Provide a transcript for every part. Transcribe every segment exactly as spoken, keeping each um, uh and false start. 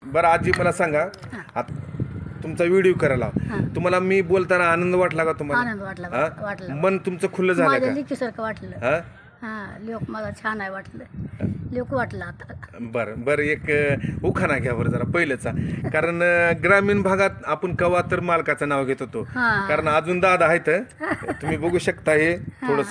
बरं आजी मला सांगा, आता तुमचा व्हिडिओ करायला तुम्हाला मी बोलताना आनंद वाटला का तुम्हाला? आनंद वाटला हा? वाटला मन तुमचं खुलं झालं माझ्या का? लिकीसारखं वाटलं. हा हा लोक मला छान आहे वाटलं, लोक वाटलं आता. बरं बरं एक अ, उखाणा घ्या बरं जरा पहिलेचा, कारण अ, ग्रामीण भागात आपण कवा तर मालकाचं नाव घेत होतो, हा. कारण अजून दादा आहेत तुम्ही बघू शकता हे थोडस.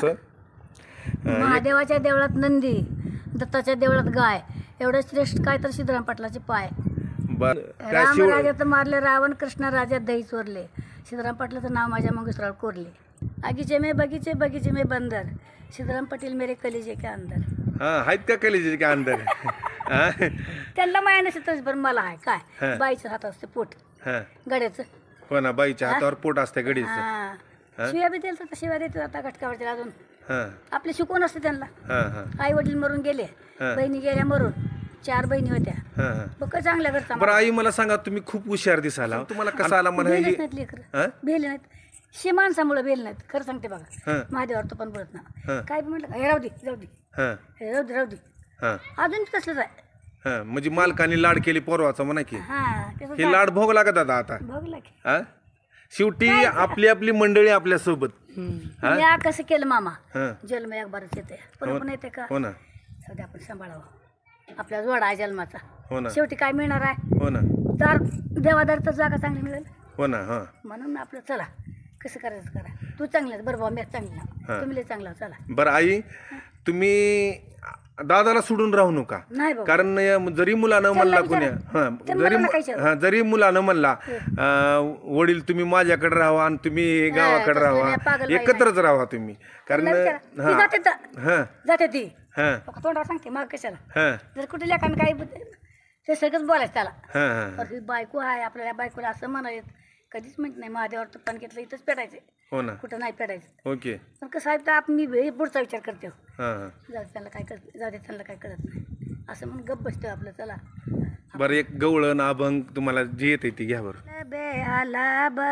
महादेवाच्या देवळात नंदी, दत्ताच्या देवळात गाय, एवढं श्रेष्ठ काय तर सिद्धराम पाटलाचे पाय. बर काय राम शिव राजात मारले रावण, कृष्ण राजात दही चोरले, सिद्धराम पाटलाचं नाव माझ्या मंगेशरावर कोरले. आगीचे में बगीचे बगीचे में बंदर, सिद्धराम पाटील मेरे कलेजे के अंदर. हा आहेत का कलेजे का अंदर? हा? त्यांना माया नसेल पण मला आहे हा. काय, बाईचं हात असते पोट हा. गड्याचं. हो ना, बाईच्या हातावर पोट असते गडीच. हा शिव्या बी दिलं तर शिव्या देतात आता घटकावरच्या अजून. हा आपले शिकवण असते त्यांना. हा हा आई वडील मरून गेले, हा. बहिणी गेल्या मरून, चार बहिणी होत्या. हा हा. बघ चांगल्या घरचा बरं आई मला सांगा, तुम्ही खूप हुशार दिसाला, तुम्हाला कसा आला म्हणा भेलच हे? नाहीत लेकर, हा? भेले नाहीत. शे माणसामुळे भेल नाहीत, खरं सांगते बघा. हा. महादेवावर तो पण बोलत ना, हा. काय बी म्हटलं का, हे राहू दे जाऊ दे, हा हे राहू दे राहू दे, हा अजून तसलंच आहे. हा म्हणजे मालकाने लाड केली पोरवाचा म्हणा की, हा तसंच हे आहे. लाड भोगला का दादा आता? बघला की. हा शेवटी आपली आपली मंडळी आपल्या सोबत. तुम्ही आ कसं केलं मामा, हा जन्म एक बारच येते, पण पण येते का? हो ना सध्या आपण सांभाळावं, आपला जोडा आहे जन्माचा. हो ना शेवटी काय मिळणार आहे? हो ना दार देवादार तर जागा चांगली मिळेल, हो ना. हा म्हणून आपलं चला कसं करायचं करा. तू चांगलं बरं भाऊ, मी चांगली हा. ना, तुम्ही लय चांगला चला. बरं आई, तुम्ही दादाला सोडून राहू नका, नाही भाऊ, कारण अं, जरी मुलानं म्हणला कुण्या हा त्यांना जरी मला काही शरम. हा जरी मुलानं म्हणला अं, वडील तुम्ही माझ्याकडे राहा आणि तुम्ही गावाकडे तसलं राहा, नाही, पागल बाई एकत्रच राहा तुम्ही, कारण त्यांना विचारा. ती हा जाते तर- हा जाते ती हा बघा, तोंडावर सांगते मग कशाला. हा जर कुठे लेखानं काही बुद्ध- ते सगळंच बोलायचं त्याला. हा हा पण ही बायको आहे, आपल्याला बायकोला असं म्हणायचं कधीच म्हणत नाही, महादेवावर तुपान घेतलं इथंच पेटायचं, हो ना कुठं नाही पेटायचं. ओके. पण कसं आहे तर आप मी हे पुढचा विचार करते, हा हा जाऊ दे, त्यांना काय करत जाऊ दे, त्यांना काय कळत नाही असं म्हणून गप्प बसतो आपलं. चला बरं एक गवळण अभंग तुम्हाला जे येते ती घ्या बरं. बे आला ब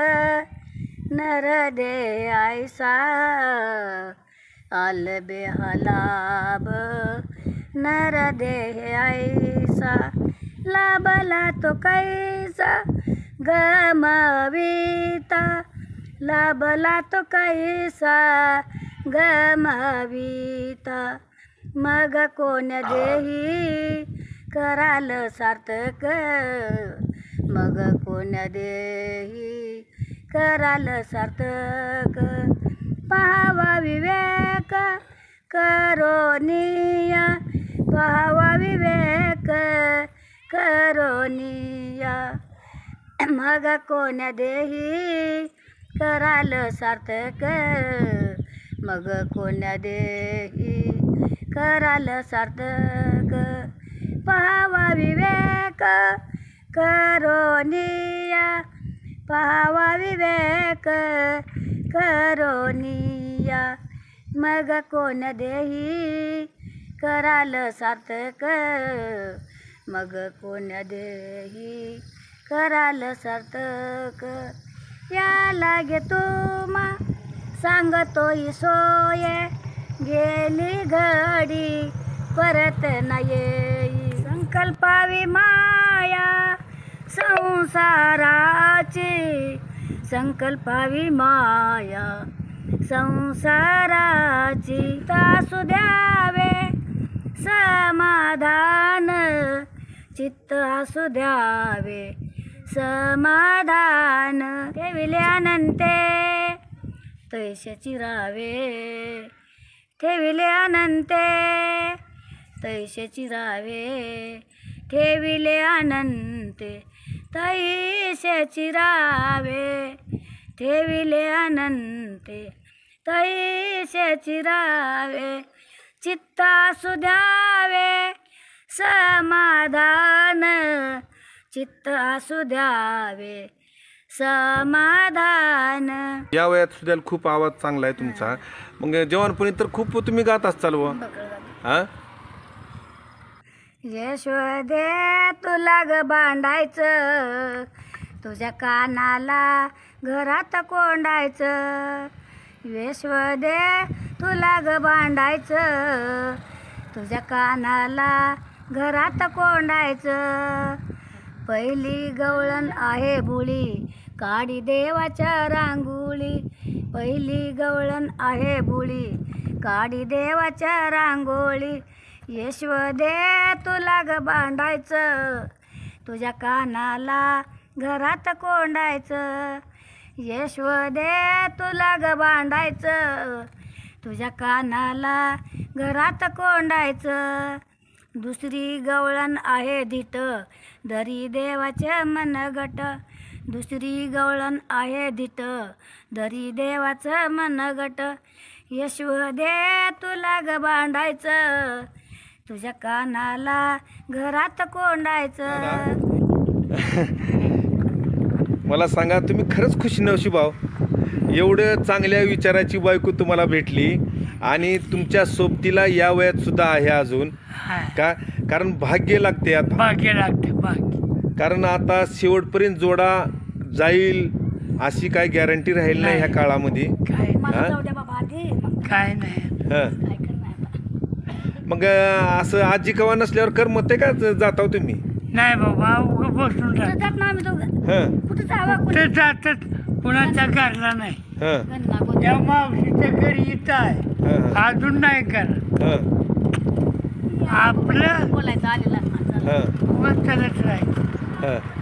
नर दे आयसा, आल बे आला ब नर दे आयसा, लाभला तो कैसा गमविता, लाभला तो कैसा गमविता, मग कोण देही कराल सार्थक, मग कोण देही कराल सार्थक, पाहावा विवेक करोनिया, पाहावा विवेक करोनिया, मग कोण देही कराल सार्थक, मग कोण देही कराल सार्थक, पाहावा विवेक करोनिया, पाहावा विवेक करोनिया, मग कोण देही कराल सार्थक, मग कोण देही कराल सार्थक. या लागे तुमा सांगतोय सोय, गेली घडी परत न येई, संकल्पावी माया संसाराची, संकल्पावी माया संसाराची, तासू द्यावे समाधान, चित्त असू द्यावे समाधान, ठेविले अनंते तैशाची रावे, ठेविले अनंते तैशाची रावे, ठेविले अनंते तैशाची रावे, ठेविले अनंते तैशाची रावे, चित्त असू द्यावे समाधान, चित्त असू द्यावे समाधान. या वयात सुद्धा खूप आवाज चांगला आहे तुमचा, मग जवानपणी तर खूप तुम्ही गात असताल व हा. यशोदे तुला ग बांधायचं, तुझ्या कानाला घरात कोंडायचं, यशोदे तुला ग बांधायचं, तुझ्या कानाला घरात कोंडायचं, पहिली गवळण आहे भोळी, काडी देवाच्या रांगोळी. पहिली गवळण आहे भोळी, काडी देवाच्या रांगोळी. यशवदे तुला ग बांधायचं, तुझ्या कानाला घरात कोंडायचं. यशवदे तुला ग बांधायचं, तुझ्या कानाला घरात कोंडायचं. दुसरी गवळण आहे धीट, दरी देवाचे मनगट. दुसरी गवळण आहे धीट, दरी देवाचं मनगट. यशवदे तुला ग बांधायचं, तुझ्या कानाला घरात कोंडायचं. मला सांगा, तुम्ही खरंच खुशी नशीब आहो. एवढं चांगल्या विचाराची बायको तुम्हाला भेटली आणि तुमच्या सोबतीला या वयात सुद्धा आहे अजून. हाय. का कारण भाग्य लागते आता. भाग्य लागते भाग्य. कारण आता शेवटपर्यंत जोडा जाईल अशी काय गॅरंटी राहील नाही ह्या काळामध्ये. काय मला हा? जाऊ द्या बाबा आधी, मग काय नाही. हं. काय करणार आता. मग अं, असं आजी कवा नसल्यावर करमते का जाताव तुम्ही? नाही बाबा उगं बसून कुठं राहत. जात ना आम्ही दोघं, हं कुठं जावा ते जातात कुणाच्या घरला नाही. हं या मावशीच्या घरी इथं आहे, हं अजून नाही करत. हं आपलं बोलायचं आलेला हं मग चालत राहील. हं